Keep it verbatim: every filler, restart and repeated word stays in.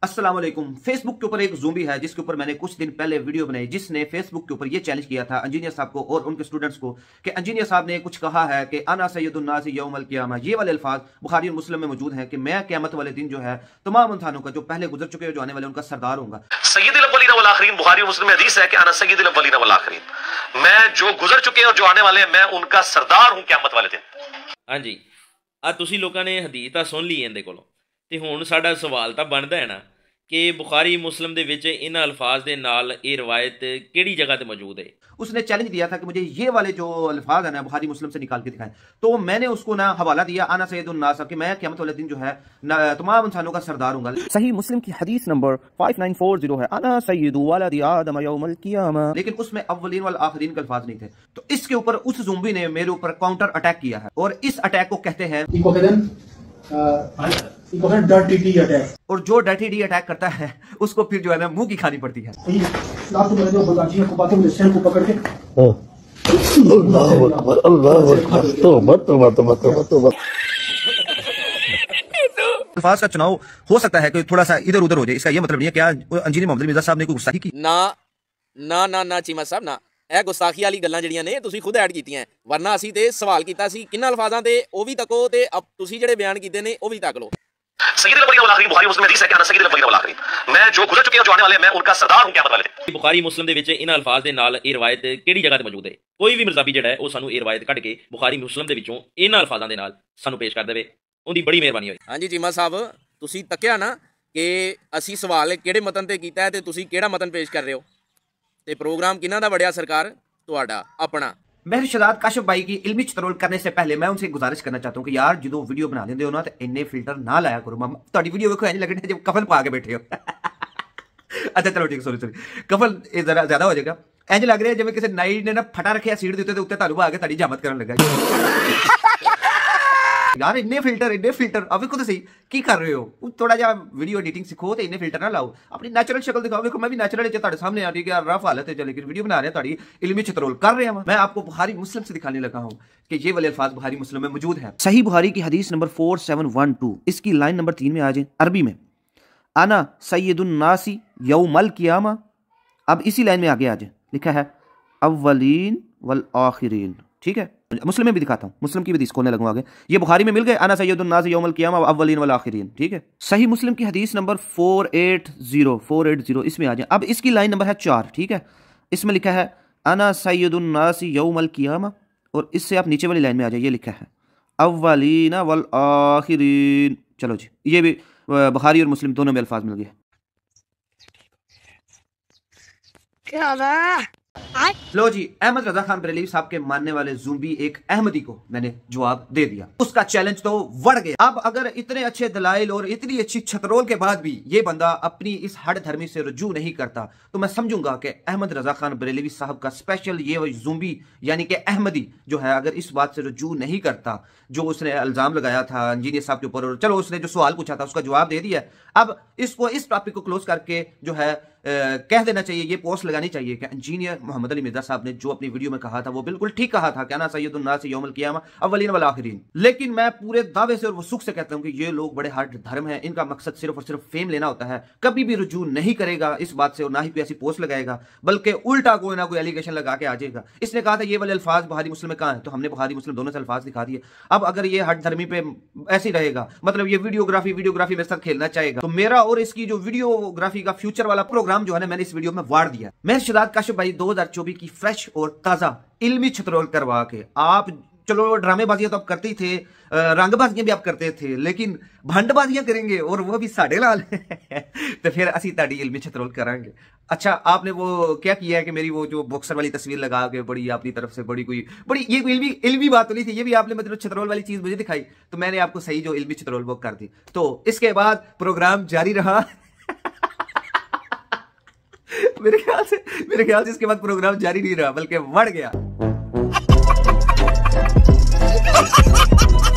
अस्सलाम वालेकुम। फेसबुक के ऊपर एक ज़ूम्बी है जिसके ऊपर मैंने कुछ दिन पहले वीडियो बनाई, जिसने फेसबुक के ऊपर ये चैलेंज किया था इंजीनियर साहब को और उनके स्टूडेंट्स को कि इंजीनियर साहब ने कुछ कहा है कि अना सय्यदुन नास यौमल क़ियामा। ये वाले अल्फाज बुखारी और मुस्लिम में मौजूद हैं कि मैं क़यामत वाले दिन जो है तमाम इंसानों का, जो पहले गुजर चुके हैं, जो आने वाले, उनका सरदार होऊंगा। सय्यदुल अव्वलीन वल आखिरीन, बुखारी और मुस्लिम में हदीस है कि अना सय्यदुल अव्वलीन वल आखिरीन, मैं जो गुजर चुके हैं और जो आने वाले हैं, मैं उनका सरदार हूं क़यामत वाले दिन। हाँ जी, आ तुसी लोगों ने हदीस तां सुन ली इहदे कोलों, ते हुण साडा सवाल तां बनदा है ना कि बुखारी मुस्लिम दे विच इन्हां अल्फाज दे नाल ये रवायत किहड़ी जगह ते मौजूद है। उसने चैलेंज दिया था कि मुझे ये वाले जो अल्फाज है ना बुखारी मुस्लिम से निकाल के दिखाएं, तो मैंने उसको ना हवाला दिया आना सय्यदुन नास कि मैं क़यामत वाले दिन जो है तमाम इंसानों का सरदार हूंगा। सही मुस्लिम की हदीस number five nine four zero है, अना सय्यदु वलदी आदम यौमल क़ियामा, लेकिन उसमें अव्वलीन वल आखिरीन के अल्फाज नहीं थे। तो इसके ऊपर उस ज़ुम्बी ने मेरे ऊपर काउंटर अटैक किया है और इस अटैक को कहते हैं डर्टी डी अटैक। और जो डर्टी डी अटैक करता है उसको फिर जो है ना मुंह की खानी पड़ती है। अल्फाज का चुनाव हो सकता है कि थोड़ा सा इधर उधर हो जाए, इसका ये मतलब नहीं है क्या इंजीनियर मोहम्मद मिर्जा साहब ने कोई गुस्ताखी की। ना ना ना ना चीमा साहब ना, ਇਹ ਗੁਸਤਾਖੀ ਵਾਲੀ ਗੱਲਾਂ ਜਿਹੜੀਆਂ ਨੇ ਤੁਸੀਂ ਖੁਦ ਐਡ ਕੀਤੀਆਂ, ਵਰਨਾ ਅਸੀਂ ਤੇ ਸਵਾਲ ਕੀਤਾ ਸੀ ਕਿੰਨਾਂ ਅਲਫਾਜ਼ਾਂ ਤੇ ਉਹ ਵੀ ਤੱਕੋ ਤੇ ਤੁਸੀਂ ਜਿਹੜੇ ਬਿਆਨ ਕੀਤੇ ਨੇ ਉਹ ਵੀ ਤੱਕ ਲਓ। सय्यदुल अव्वलीन वल आखिरीन, बुखारी मुस्लिम में हदीस है कि अना सय्यदुल अव्वलीन वल आखिरीन, मैं जो गुजर चुके हैं और जो आने वाले हैं, मैं उनका सरदार हूं क़यामत वाले दिन। बुखारी मुस्लिम दे विच इन्हां अल्फाज दे नाल ये रवायत किहड़ी जगह ते मौजूद है। कोई भी मरज़ाबी जिहड़ा है वो सानू ये रवायत कढ के बुखारी मुस्लिम दे विचों इन्हां अल्फाजां दे नाल सानू पेश कर देवे, उहदी बड़ी मेहरबानी होई। हाँ जी चीमा साहब, ਤੁਸੀਂ ਤੱਕਿਆ ਨਾ ਕਿ ਅਸੀਂ ਸਵਾਲ ਕਿਹੜੇ ਮਤਨ ਤੇ ਕੀਤਾ ਹੈ ਤੇ ਤੁਸੀਂ ਕਿਹੜਾ ਮਤਨ ਪੇਸ਼ ਕਰ ਰਹੇ ਹੋ, ਤੇ ਪ੍ਰੋਗਰਾਮ ਕਿਹਨਾਂ ਦਾ ਵੜਿਆ ਸਰਕਾਰ ਤੁਹਾਡਾ ਆਪਣਾ। मैं शहजाद काशिफ भाई की इल्मी चतरोल करने से पहले मैं उनसे गुजारिश करना चाहता हूँ कि यार जो वीडियो बना देंगे हो ना तो इन्ने फिल्टर ना लाया करो। मामा तो वीडियो देखो ऐसे लग रहा है जब कफल पा के बैठे हो। अच्छा चलो ठीक, सॉरी सॉरी, कफल जरा ज्यादा हो जाएगा। ऐसे लग रहा है जब किसी नाई ने ना फटा रखे सीट देते उत्ते तालुबा आके ताड़ी जामत करने लगा। यार इन्ने फिल्टर इन्ने फिल्टर अब खुद सही की कर रहे हो, थोड़ा जा वीडियो एडिटिंग सीखो तो इन्ने फिल्टर ना लाओ, अपनी नेचुरल शक्ल दिखाओ। देखो मैं भी नेचुरल है सामने आ रही है, रफ हालत है, लेकिन वीडियो बना रहे हैं ताड़ी इल्मी चतरोल कर रहे हैं। मैं आपको बुखारी मुस्लिम से दिखाने लगा हूँ कि ये वाले अल्फाज बुखारी मुस्लिम में मौजूद है। सही बुखारी की हदीस number four seven one two, इसकी लाइन नंबर तीन में आ जाए अरबी में, अना सय्यदुन नासी यौमल क़ियामा। अब इसी लाइन में आगे आ जाए, लिखा है अव्वलीन वल आखिरीन, ठीक है। मुस्लिम में भी दिखाता हूँ, मुस्लिम की भी हदीस खोलने लगूंगा आगे। ये बुखारी में मिल गए अना सय्यदुन नास यौमल क़ियामा अव्वलीन वल आखिरीन, ठीक है। सही मुस्लिम की हदीस number four eight zero four eight zero, इसमें आ जाए। अब इसकी लाइन नंबर है चार, ठीक है। इसमें लिखा है अना सय्यदुन नास यौमल क़ियामा, और इससे आप नीचे वाली लाइन में आ जाए, ये लिखा है अव्वलीन वल आखिरीन। चलो जी, ये भी बुखारी और मुस्लिम दोनों में अल्फाज मिल गए। लो जी, अहमद रजा खान बरेलवी साहब के मानने वाले ज़ुम्बी एक अहमदी को मैंने जवाब दे दिया, उसका चैलेंज तो बढ़ गया। अब अगर इतने अच्छे दलाइल और इतनी अच्छी छतरोल के बाद भी ये बंदा अपनी इस हड धर्मी से रुजू नहीं करता, तो मैं समझूंगा कि अहमद रजा खान बरेलवी साहब का स्पेशल ये ज़ुम्बी यानी कि अहमदी जो है, अगर इस बात से रुजू नहीं करता जो उसने इल्जाम लगाया था इंजीनियर साहब के ऊपर, और चलो उसने जो सवाल पूछा था उसका जवाब दे दिया। अब इसको इस टॉपिक को क्लोज करके जो है आ, कह देना चाहिए, ये पोस्ट लगानी चाहिए कि इंजीनियर मोहम्मद अली मिर्जा साहब ने जो अपनी वीडियो में कहा था वो बिल्कुल ठीक कहा था, क्या ना सय्यदुन नास यौमल क़ियामा अव्वलीन वल आखिरीन। लेकिन मैं पूरे दावे से और वो सुख से कहता हूँ कि ये लोग बड़े हट धर्म हैं, इनका मकसद सिर्फ और सिर्फ फेम लेना होता है, कभी भी रुजू नहीं करेगा इस बात से और ना ही कोई ऐसी पोस्ट लगाएगा, बल्कि उल्टा कोई ना कोई एलिगेशन लगा के आ जाएगा। इसने कहा था ये वाले अल्फाज बुखारी मुस्लिम में कहाँ है, तो हमने बुखारी मुस्लिम दोनों से अल्फाज दिखा दिए। अब अगर ये हट धर्मी पे ऐसे ही रहेगा, मतलब ये वीडियोग्राफी वीडियोग्राफी मेरे साथ खेलना चाहेगा, तो मेरा और इसकी जो वीडियोग्राफी का फ्यूचर वाला प्रोग्राम जो है ना, मैंने इस वीडियो में वार दिया। मैं शहजाद काशिफ भाई दो हज़ार चौबीस की फ्रेश और ताजा इल्मी छतरोल करवा के, आप चलो ड्रामेबाजियां तो आप करते ही थे, रंगबाजियां भी आप करते थे, लेकिन भंडबाजियां करेंगे और वो भी साढ़े लाल तो फिर असी ताड़ी इल्मी छतरोल करांगे। अच्छा आपने वो क्या किया है कि मेरी वो जो बॉक्सर वाली तस्वीर लगा के बड़ी अपनी तरफ से बड़ी कोई बड़ी ये इल्मी इल्मी बात तो नहीं थी, ये भी आपने मतलब छतरोल वाली चीज मुझे दिखाई, तो मैंने आपको सही जो इल्मी छतरोल वो कर दी। तो इसके बाद प्रोग्राम जारी रहा। मेरे ख्याल से मेरे ख्याल से इसके बाद प्रोग्राम जारी नहीं रहा बल्कि बढ़ गया।